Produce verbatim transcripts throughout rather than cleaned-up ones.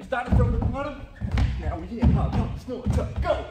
We started from the bottom. Now we hit hard, pump, snow, and tuck, go!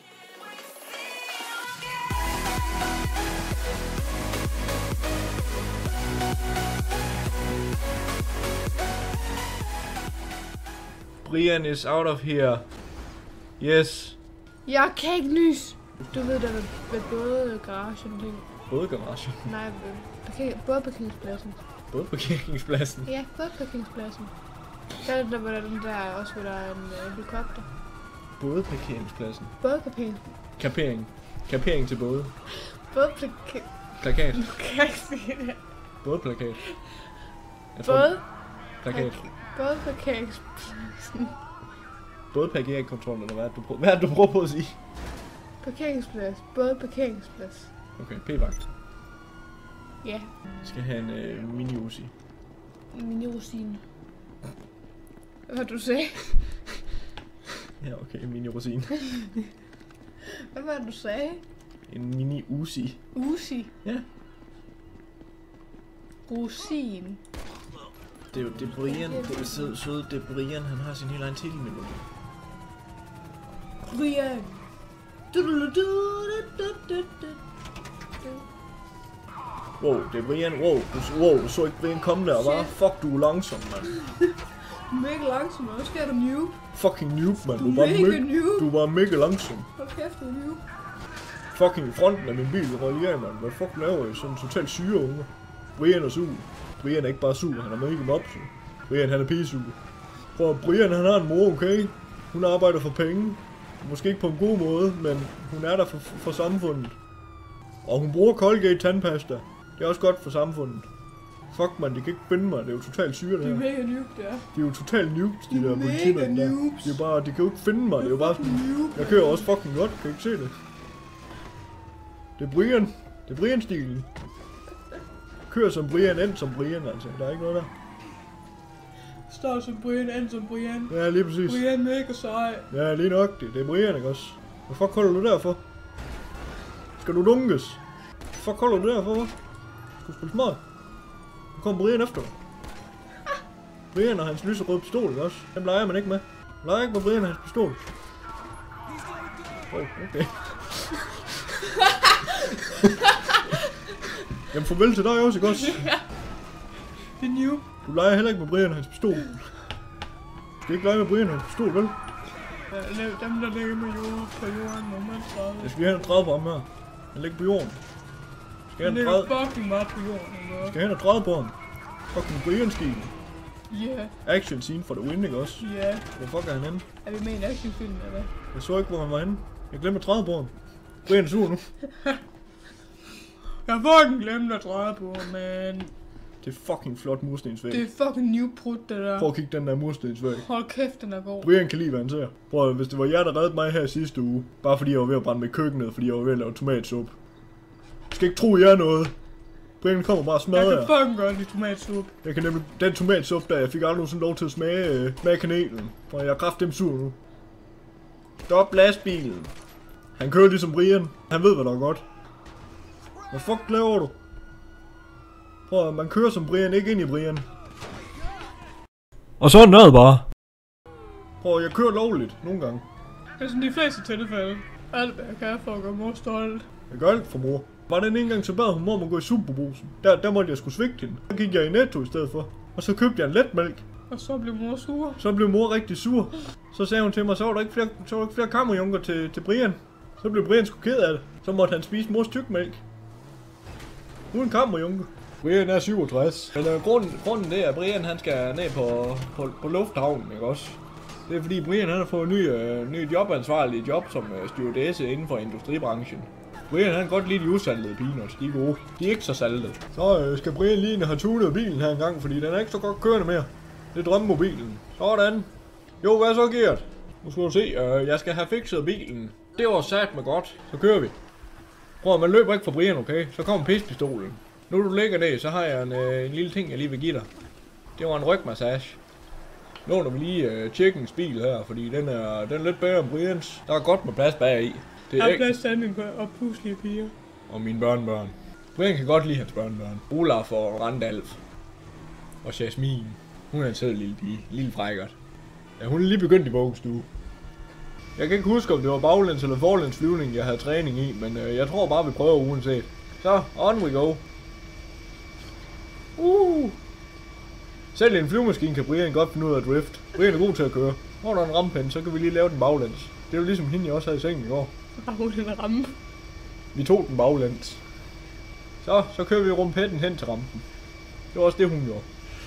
Brian is out of here. Yes. Jeg kan ikke nys. Du ved, der ved både garagen og ting. Både garagen? Nej, parker, både parkeringspladsen. Både parkeringspladsen? Ja, både parkeringspladsen. Der er der, hvor der er den der, også hvor der er en uh, helikopter. Både parkeringspladsen? Både parkering. Kapering. Kapering til både. Både plakat. Plakat. Du kan ikke sige det. Både plakat. Jeg både. Tror, plakat. Både parkeringspladsen. Både parkeringskontrol, eller hvad er det, du prøver, hvad er det, du prøver på at sige? Parkeringsplads. Både parkeringsplads. Okay, p-vagt. Ja. Jeg skal have en øh, mini-Uzi. Mini-rosine. Hvad du sagde? Ja, okay, en mini-rosine. Hvad var det, du sagde? En mini-Uzi. Uzi? Ja. Rosin. Det er jo det Brian, det er søde, søde, det Brian, han har sin helt egen titelmelodi. Brian. Du du du du du du. Wow, det er Brian, wow, du, wow, du så ikke Brian komme der, hva'? Fuck, du er langsom, mand. Du er mega langsom, og nu skal du noob. Fucking noob, mand. Du er bare mega noob. Du var mega langsom. Hold kæft, du er noob. Fucking fronten af min bil, der røg af, mand. Hvad fuck laver I? Sådan totalt syre unge. Brian er sur. Brian er ikke bare sur, han er mega mopsen. Brian, han er pigesur. Prøv at Brian, han har en mor, okay? Hun arbejder for penge. Måske ikke på en god måde, men hun er der for, for samfundet. Og hun bruger Colgate tandpasta. Det er også godt for samfundet. Fuck man, de kan ikke finde mig. Det er jo totalt syre, det her. De er mega noob, det er. De er jo totalt noobs, de, de der politimænd der. De er bare, de kan jo ikke finde mig. Det er jo bare sådan, jeg kører også fucking godt, kan I ikke se det? Det er Brian. Det er Brian-stilen. Kører som Brian, end som Brian, altså. Der er ikke noget der. Står som Brian, end som Brian. Ja, lige præcis. Brian mega sej. Ja, lige nok det. Det er Brian, ikke også? Hvad fuck holder du der for? Skal du dunkes? Hvad fuck holder du der for, hva'? Skal du spille smart? Nu kommer Brian efter dig. Brian og hans lyserøde pistol, ikke også? Dem leger man ikke med. Leger ikke med Brian og hans pistol. Oh, okay. Jamen farvel til dig også, ikke også? Ja. Det er new. Du leger heller ikke med Brian og hans pistol. Du skal ikke lege med Brian og hans pistol, vel? Ja, dem der ligger med jord på jorden, må man træde. Jeg skal hen og træde på ham her. Han ligger på jorden. Skal Han ligger fucking meget på jorden. Jeg skal hen og træde på ham. Fucking Brian-skien. Ja. Yeah. Action scene for the win, ikke også? Ja. Yeah. Hvor fuck er han henne? Er vi med i en actionfilm, eller hvad? Jeg så ikke, hvor han var henne. Jeg glemte at træde på ham. Brian er sur nu. Jeg har fucking glemt at træde på ham, man. Det er fucking flot murstensvæg. Det er fucking new prut, det der. Prøv at kigge den der murstensvæg. Hold kæft, den er god. Brian kan lide, hvad han ser. Prøv at, hvis det var jer, der reddede mig her sidste uge, bare fordi jeg var ved at brænde med køkkenet, fordi jeg var ved at lave tomatsuppe. Jeg skal ikke tro, jer noget. Brian kommer bare og smadrer jer. Jeg kan fucking godt lide tomatsuppe. Jeg kan nemlig, den tomatsuppe der, jeg fik aldrig nogensinde lov til at smage, øh, smage kanelen. For jeg er kraftedeme sur nu. Stop lastbilen. Han kører ligesom Brian. Han ved, hvad der er godt. Hvad fuck laver du? Prøv at man kører som Brian, ikke ind i Brian. Og så er noget bare. Prøv at jeg kører lovligt, nogle gange. Det er sådan de fleste tilfælde. Alt hvad jeg kan for at gøre mor stolt. Jeg gør alt for mor. Var den en gang så bad hun mor må gå i Superbrugsen. Der, der måtte jeg sgu svigte hende. Så gik jeg i Netto i stedet for. Og så købte jeg en letmælk. Og så blev mor sur. Så blev mor rigtig sur. Så sagde hun til mig, så var der ikke flere, så var der ikke flere kammerjunker til, til Brian. Så blev Brian sgu ked af det. Så måtte han spise mors tykmælk. Uden kammerjunker. Brian er syvogtres. Men øh, grunden, grunden det er, at Brian han skal ned på, på, på lufthavnen, ikke også? Det er fordi Brian han har fået en ny, øh, ny jobansvarlig job som øh, stewardesse inden for industribranchen. Brian han kan godt lide de usaltede peanuts, de er gode. De er ikke så saltede. Så øh, skal Brian lige have tunet bilen her en gang, fordi den er ikke så godt kørende mere. Det er drømmemobilen. Sådan. Jo, hvad så, Gert? Nu skal du se, øh, jeg skal have fikset bilen. Det var sat med godt. Så kører vi. Prøv at man løber ikke fra Brian, okay? Så kommer pispistolen. Nu du ligger ned, så har jeg en, øh, en lille ting, jeg lige vil give dig. Det var en rygmassage. Nu når vi lige øh, Chickens bil her, fordi den er, den er lidt bedre end Brians. Der er godt med plads bag i. Det er plads til mine oppuslige piger. Og mine børnebørn. Brian kan godt lide hans børnebørn. Olaf og Randalf. Og Jasmine. Hun er en sød lille pige. Lille frækkert. Ja, hun er lige begyndt i vuggestue. Jeg kan ikke huske, om det var baglæns eller forlæns flyvning, jeg havde træning i, men øh, jeg tror bare, vi prøver uanset. Så, on we go. Uh. Selv en flyvemaskine kan Brian godt finde ud af at drift. Brian er god til at køre. Hvor der er en rampende, så kan vi lige lave den baglæns. Det er jo ligesom hende, jeg også havde i sengen i går. Har hun en ramme? Vi tog den baglæns. Så, så kører vi rumpetten hen til rampen. Det var også det, hun gjorde.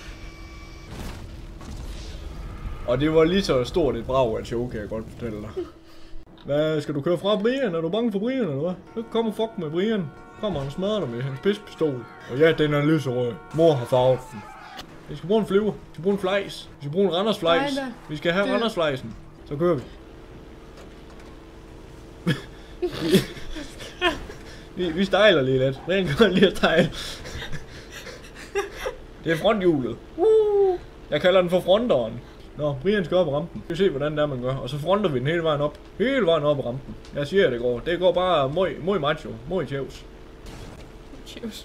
Og det var lige så stort et brag af show, kan jeg godt fortælle dig. Hvad, skal du køre fra Brian? Er du bange for Brian, eller hvad? Så kom og fuck med Brian. Kommer han og smadrer dig med hans pistol. Og ja, den er lyserød. Mor har farvet den. Vi skal bruge en flyver. Vi skal bruge en flejs. Vi skal bruge en Randersflejs. Vi skal have det... Randersflejsen. Så kører vi. vi, vi, vi stejler lige lidt. Brian kan lige at stejle. Det er fronthjulet. Uh, jeg kalder den for fronteren. Nå, Brian skal op ad rampen. Vi skal se, hvordan det er, man gør. Og så fronter vi den hele vejen op. Hele vejen op ad rampen. Jeg siger, at det går. Det går bare møj, møj macho. Møj tjevs. Tjevs.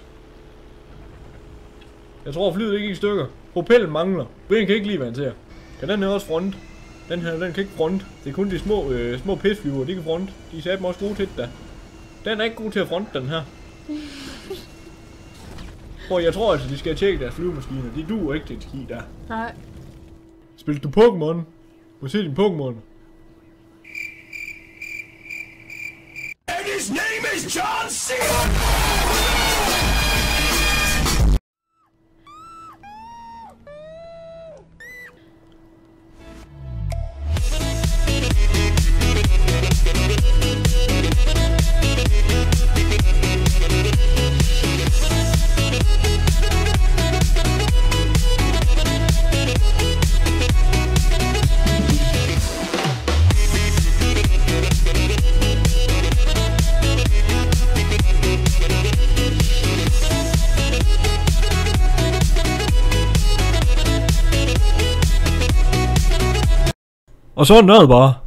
Jeg tror, flyet ikke gik i stykker. Propellen mangler. Brian kan ikke lide, hvad han ser. Kan den her også front? Den her, den kan ikke front. Det er kun de små, øh, små pisflyver, de kan front. De sagde dem også gode til det da. Den er ikke god til at fronte, den her. Prøv, jeg tror altså, de skal tjekke deres flyvemaskiner. De duer ikke til et ski der. Nej. Spil du Pokémon? Må jeg se din Pokémon? And his name is John C. Og sådan er det bare.